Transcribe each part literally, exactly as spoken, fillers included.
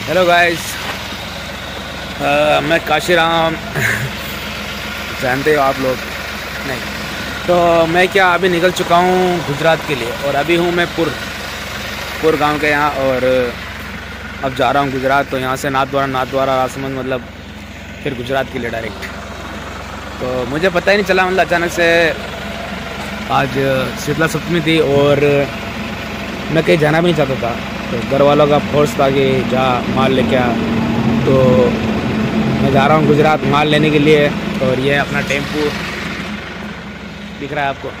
Hello guys, मैं काशीराम जानते हो आप लोग नहीं? तो मैं क्या अभी निकल चुका हूँ गुजरात के लिए और अभी हूँ मैं पुर पुर गांव के यहाँ और अब जा रहा हूँ गुजरात। तो यहाँ से नाथद्वारा नाथद्वारा राजसमंद मतलब फिर गुजरात के लिए डायरेक्ट। तो मुझे पता ही नहीं चला, मतलब अचानक से आज शीतला सप्तमी थी और मैं कहीं जाना भी नहीं चाहता था। तो घर वालों का फोर्स था कि जा माल लेके आ। तो मैं जा रहा हूँ गुजरात माल लेने के लिए। और ये अपना टेम्पू दिख रहा है आपको।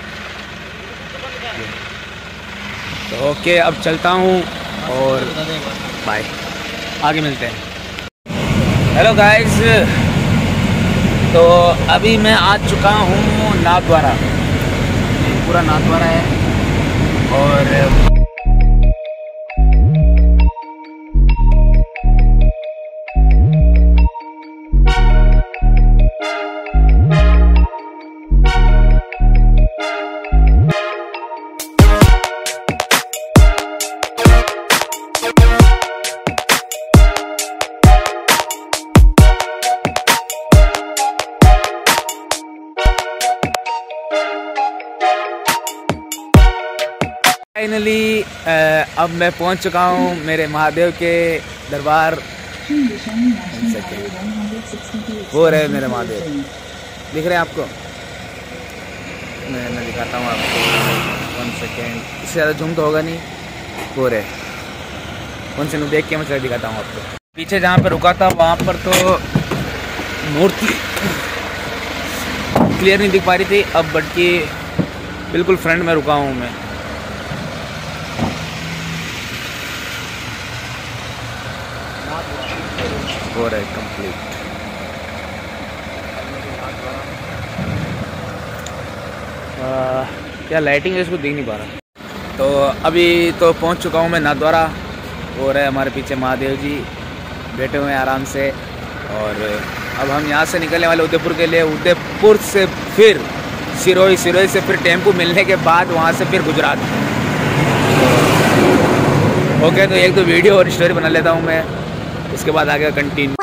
तो ओके, अब चलता हूँ और बाय, आगे मिलते हैं। हेलो गाइस, तो अभी मैं आ चुका हूँ नाथद्वारा। पूरा नाथद्वारा है और फाइनली अब मैं पहुंच चुका हूं मेरे महादेव के दरबार। वो रहे मेरे महादेव, दिख रहे हैं आपको? मैं मैं दिखाता हूं आपको, वन सेकेंड। इससे ज़्यादा जूम तो होगा नहीं। वो रहे, कौन से देख के मैं चल दिखाता हूँ आपको। पीछे जहाँ पे रुका था वहाँ पर तो मूर्ति क्लियर नहीं दिख पा रही थी, अब बट की बिल्कुल फ्रंट में रुका हूँ मैं। हो रहा है कंप्लीट। क्या लाइटिंग है, इसको देख नहीं पा रहा। तो अभी तो पहुंच चुका हूं मैं नाथद्वारा। हो रहे हमारे पीछे महादेव जी बैठे हुए हैं आराम से। और अब हम यहां से निकलने वाले उदयपुर के लिए। उदयपुर से फिर सिरोही, सिरोही से फिर टेम्पू मिलने के बाद वहां से फिर गुजरात। ओके, तो एक तो वीडियो और स्टोरी बना लेता हूं मैं, उसके बाद आगे कंटिन्यू।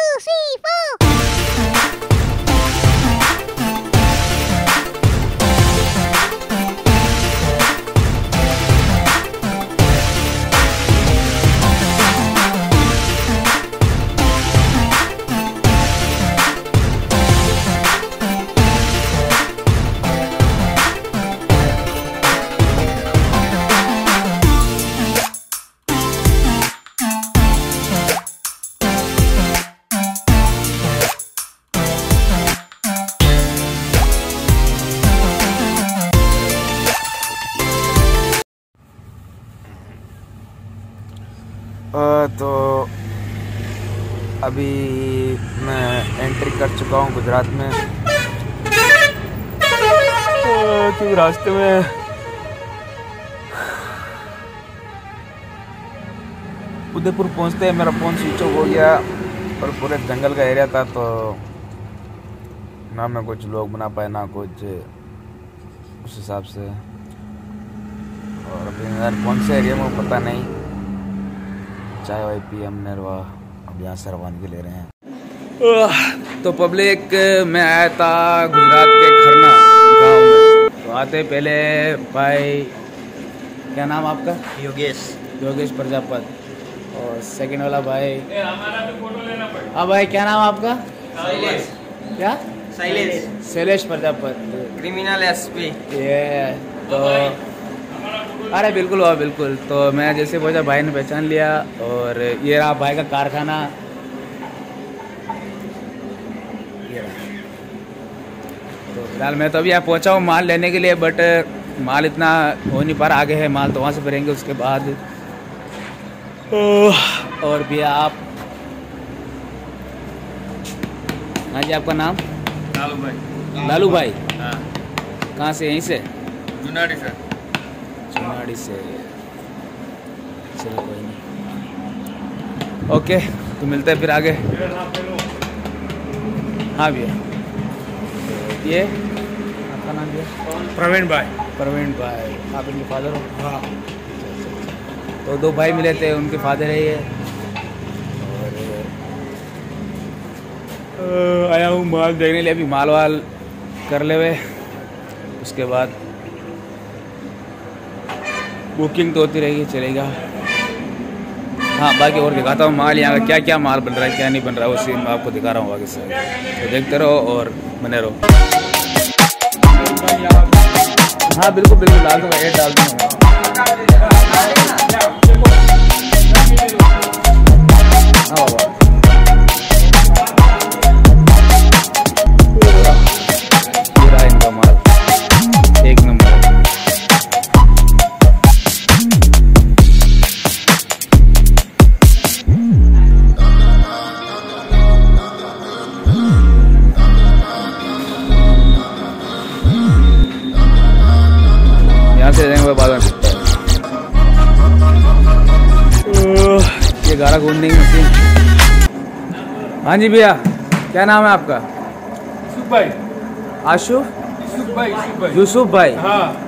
तो अभी मैं एंट्री कर चुका हूँ गुजरात में। क्योंकि रास्ते में उदयपुर पहुँचते हैं मेरा फ़ोन स्विच ऑफ हो गया और पूरे जंगल का एरिया था, तो ना मैं कुछ लोग बना पाए ना कुछ उस हिसाब से। और अभी यार कौन से एरिया में पता नहीं। चाय वाई पी हमने अब यहाँ से रवानगी ले रहे हैं। तो पब्लिक, मैं आया था गुजरात के खरना गांव में। तो आते पहले भाई, क्या नाम आपका? योगेश योगेश प्रजापति। और सेकंड वाला भाई, हाँ भाई क्या नाम आपका? शैलेश। क्या? Shailesh Shailesh Prajapati, criminal SP. ये तो अरे बिल्कुल वाह बिल्कुल। तो मैं जैसे पहुंचा भाई ने पहचान लिया। और ये रहा भाई का कारखाना। ये रहा। तो फिलहाल मैं तो अभी यहाँ पहुंचा हूँ माल लेने के लिए, बट माल इतना हो नहीं पा रहा। आगे है माल, तो वहाँ से भरेंगे उसके बाद। और भी आप? हाँ जी, आपका नाम? लालू भाई। लालू भाई, हाँ। कहाँ से? यहीं से? जुनाड़ी से। जुनाड़ी से, चलो कोई नहीं। ओके, तो मिलते हैं फिर आगे। हाँ भैया, ये आपका नाम भैया? प्रवीण भाई। प्रवीण भाई, आप इनके फादर हो? हाँ। तो दो भाई मिले थे, उनके फादर है ये। आया हूँ माल देखने लिए। अभी माल वाल कर ले हुए, उसके बाद बुकिंग तो होती रहेगी, चलेगा। हाँ बाकी और दिखाता हूँ माल यहाँ का क्या क्या माल बन रहा है क्या नहीं बन रहा है, उसी मैं आपको दिखा रहा हूँ आगे से। तो देखते रहो और बने रहो। हाँ बिल्कुल बिल्कुल डाल दूँगा, एड डाल दूँगा। हाँ बाबा पूरा इनका माल एक नंबर। यहाँ से जाएंगे बाद में दिखता है। ये गारा गूंदने की मशीन। हाँ जी भैया, क्या नाम है आपका? यूसुफ भाई। आशु? यूसुफ भाई। यूसुफ भाई। यूसुफ भाई। हाँ।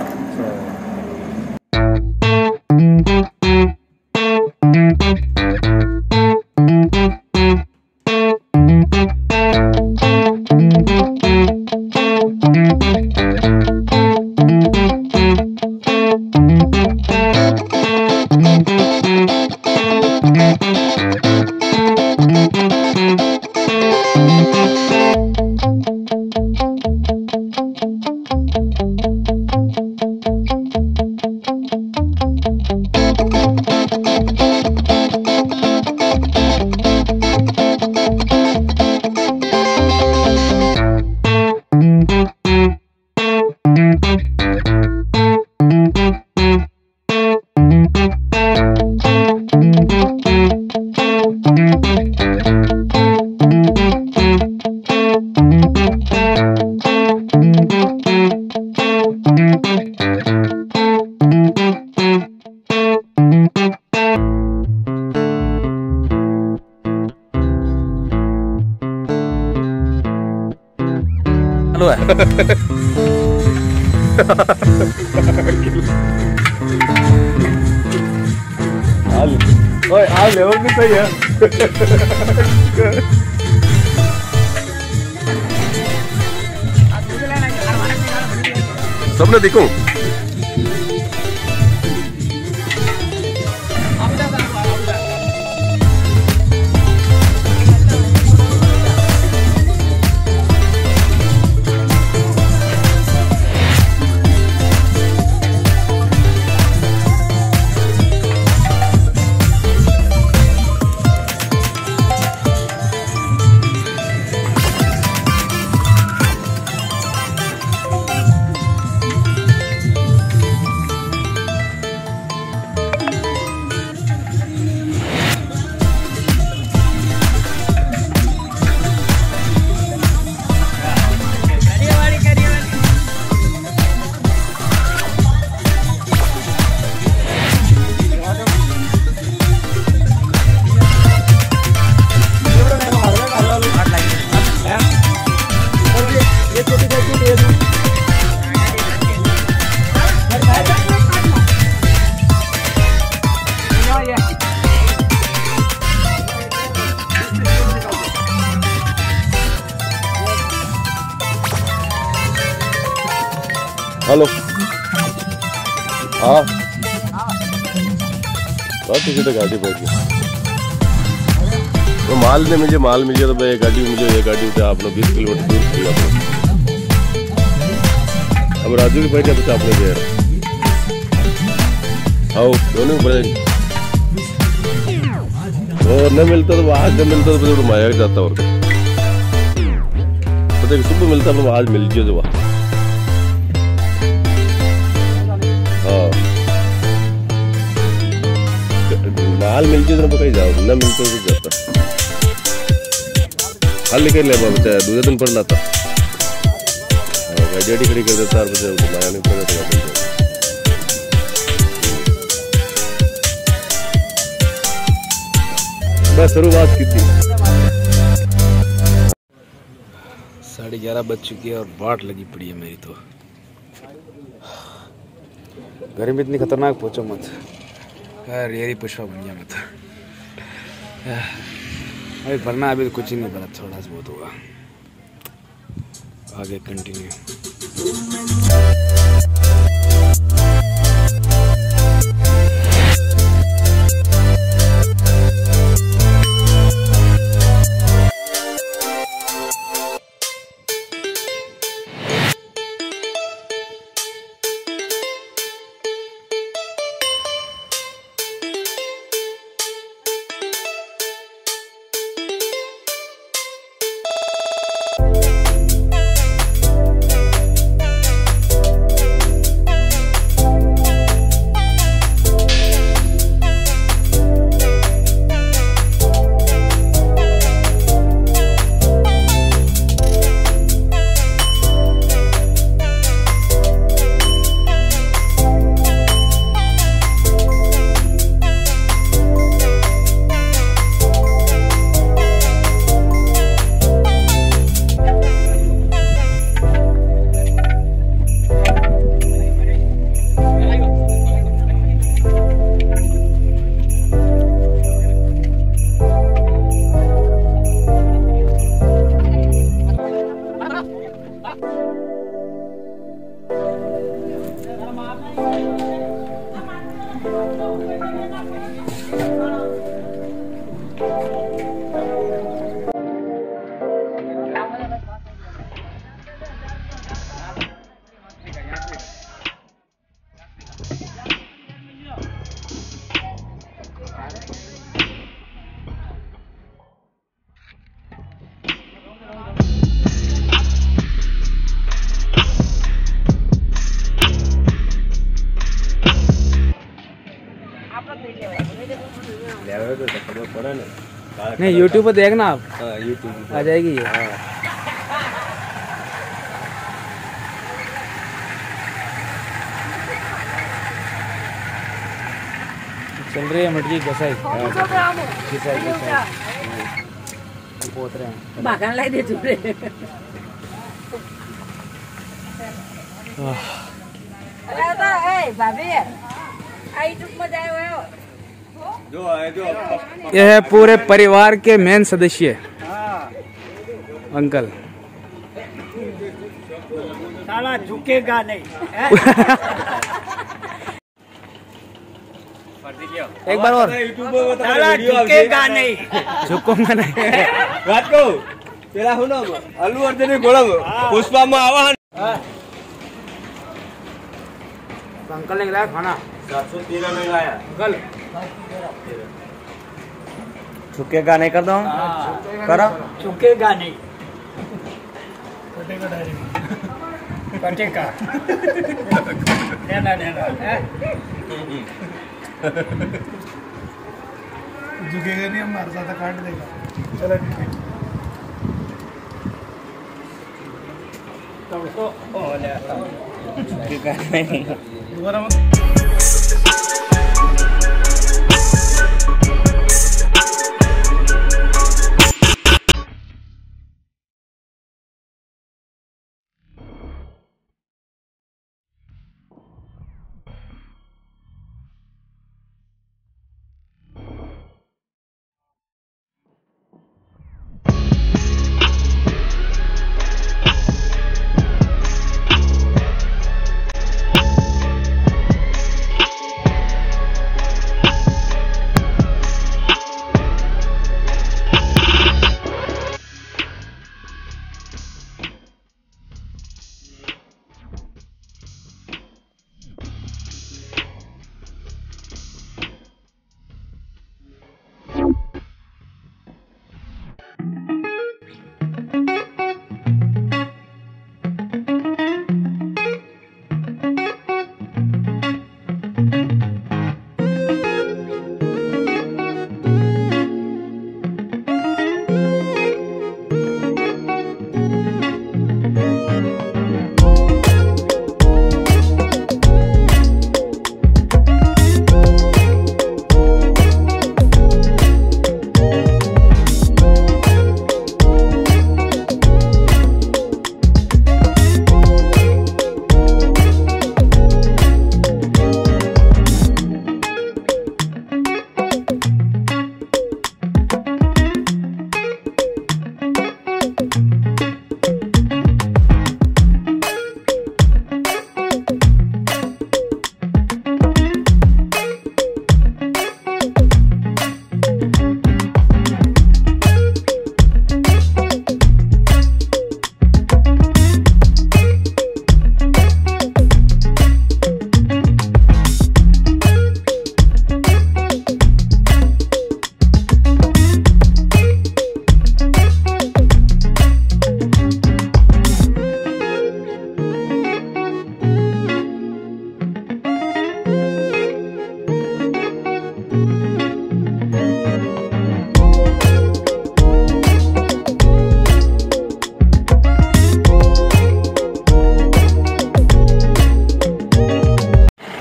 हेलो है। हाल ओए हाल लेवल भी सही है। सबने देखो हेलो हाँ बस किसी तो गाड़ी पहुंच गई तो माल ने मुझे माल मिल गया तो मैं गाड़ी मुझे ये गाड़ी उठा आपने बीस किलोमीटर दूर थी आपने अब राजू की बैठे तो आपने गया आओ दोनों बड़े और न मिलता तो आज न मिलता तो फिर माया जाता और तो देख सुबह मिलता तो आज मिल गया जो वहाँ माल मिलती तो कहीं जाओ न मिलते तो जाता हाल लेकर ले बच्चा दूसरे दिन पढ़ लाता गाड़ी खड़ी कर देता और बच्चा माया नहीं पड़ा बस शुरुआत की थी। साढ़े ग्यारह बज चुकी है और बाट लगी पड़ी है मेरी तो। गर्मी इतनी खतरनाक पूछो मत यार, ये पुष्पा बन गया मैं तो। अभी भरना, अभी कुछ ही नहीं भरा, थोड़ा सा बहुत होगा, आगे कंटिन्यू। नहीं यूट्यूब पर देखना आप। हाँ यूट्यूब आ जाएगी ये। हाँ। चल रही है मटकी घसाई घिसाई घिसाई पोत रहे हैं बागान लाई दे तुरे अरे तो ए भाभी आई टुक में जाए हो जो है जो यह है पूरे परिवार के मेन सदस्य अंकल। साला झुकेगा नहीं एक बार और साला झुकेगा नहीं झुकूंगा नहीं बात को तेरा हो ना अल्लू अर्जुन गोड़ा पुष्पा में आवा अंकल ने खिलाया खाना सात सौ तेरह में लाया अंकल झुकेगा नहीं कर दो करो झुकेगा नहीं कटेगा लेना लेना झुकेगा नहीं, हम मार ज्यादा काट देगा। चलो ठीक है। झुकेगा नहीं दोबारा मत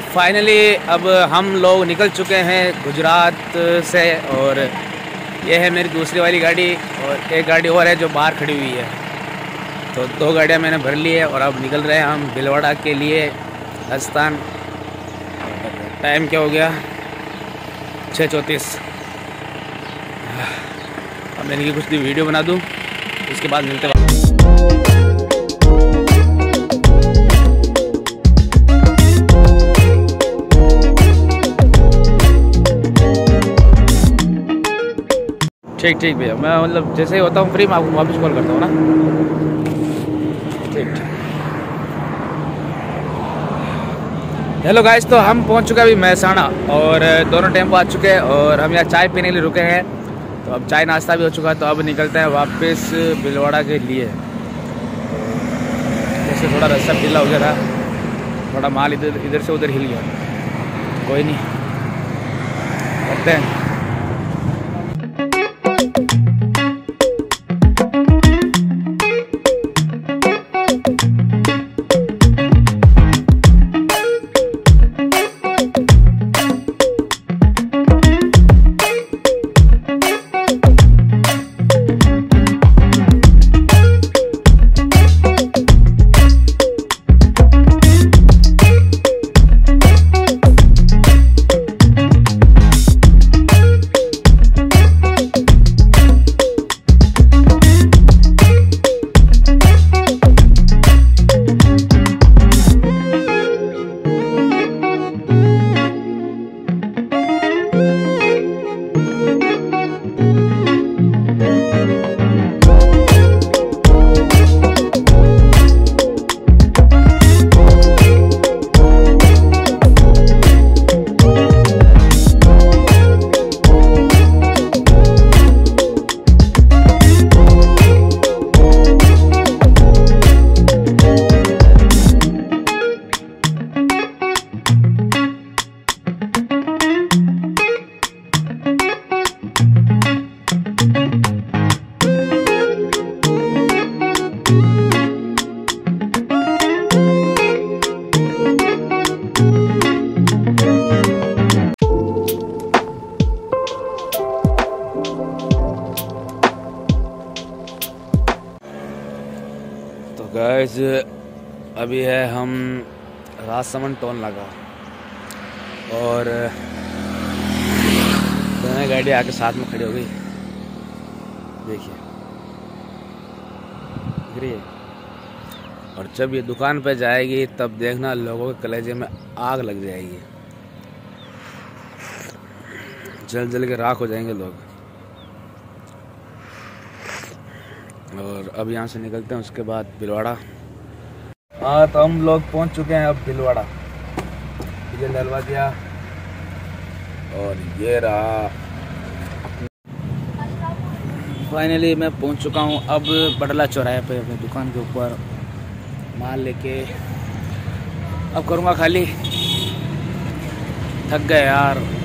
फाइनली अब हम लोग निकल चुके हैं गुजरात से, और ये है मेरी दूसरी वाली गाड़ी, और एक गाड़ी और है जो बाहर खड़ी हुई है। तो दो गाड़ियाँ मैंने भर ली है और अब निकल रहे हैं हम भीलवाड़ा के लिए राजस्थान। टाइम क्या हो गया? छः चौंतीस। अब मैंने की कुछ वीडियो बना दूँ, उसके बाद मिलते हैं। ठीक ठीक भैया, मैं मतलब जैसे ही होता हूँ फ्री मैं आपको वापस कॉल करता हूँ ना। ठीक ठीक। हेलो गाइस, तो हम पहुँच चुके हैं अभी महसाणा, और दोनों टेम्पो आ चुके हैं और हम यहाँ चाय पीने के लिए रुके हैं। तो अब चाय नाश्ता भी हो चुका है, तो अब निकलते हैं वापस भीलवाड़ा के लिए। जैसे थोड़ा रास्ता ढीला हो गया था, थोड़ा माल इधर इधर से उधर हिल गया, कोई नहीं, करते हैं। गाइस अभी है हम राजसमंद टोल लगा, और दोनों गाड़ी आके साथ में खड़ी हो गई, देखिए दिख रही है। और जब ये दुकान पे जाएगी तब देखना लोगों के कलेजे में आग लग जाएगी, जल जल के राख हो जाएंगे लोग। और अब यहाँ से निकलते हैं, उसके बाद भीलवाड़ा। हाँ तो हम लोग पहुँच चुके हैं अब भीलवाड़ा, डीजल डलवा दिया और ये रहा। फाइनली मैं पहुँच चुका हूँ अब बडला चौराहे पे अपनी दुकान के ऊपर, माल लेके अब करूँगा खाली। थक गए यार।